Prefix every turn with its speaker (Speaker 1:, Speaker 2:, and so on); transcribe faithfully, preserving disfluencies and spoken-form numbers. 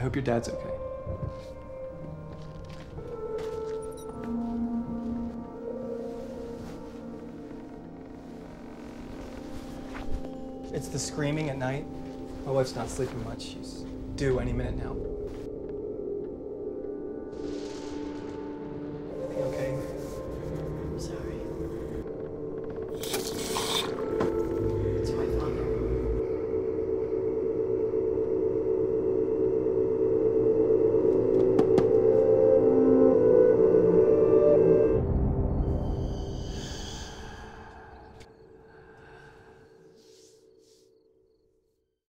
Speaker 1: hope your dad's okay. It's the screaming at night. My wife's not sleeping much. She's due any minute now.